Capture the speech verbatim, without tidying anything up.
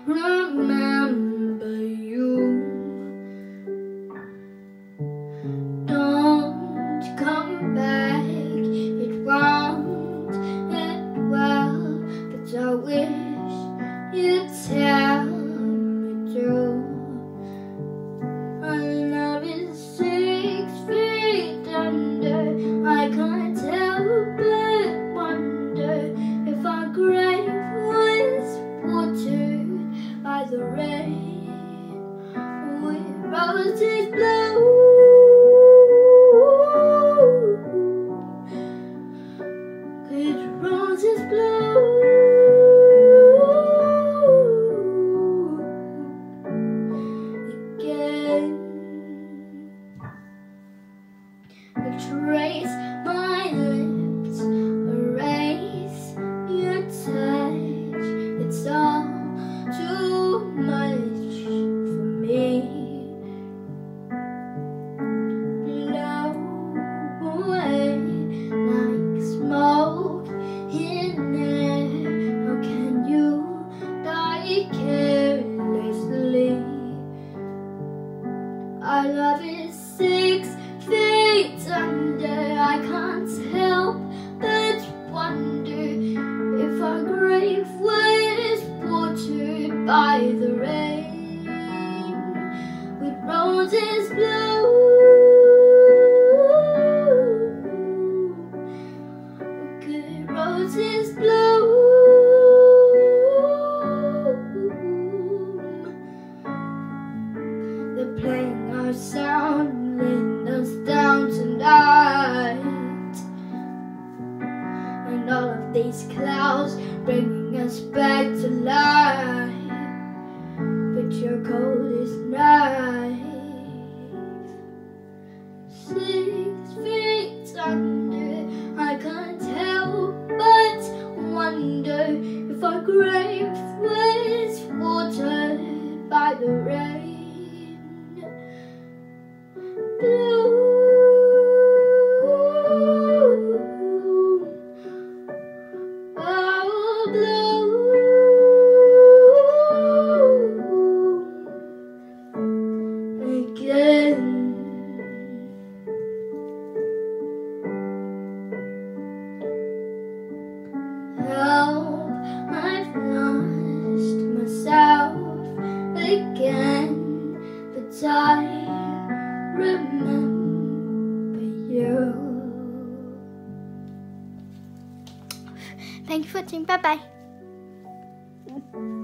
remember you. Don't come back, it won't end well, but I wish you'd tell me to. Our love is six feet under, I can't help but wonder if our grave was watered by the rain with roses blue. With roses blue again. Trace my lips, erase your touch. It's all too much for me. Blow away like smoke in air. How can you die carelessly? Our love is six feet under, I can't help but wonder if our grave was watered by the rain with roses blue. Good roses blue. They're playing our sound, letting us down tonight, and all of these clouds bringing us back to life. But your coldest night, six feet under, I can't help but wonder if our grave was watered by the rain. Blue, oh blue, again. Help, I've lost myself again, but I remember you. Thank you for watching. Bye bye.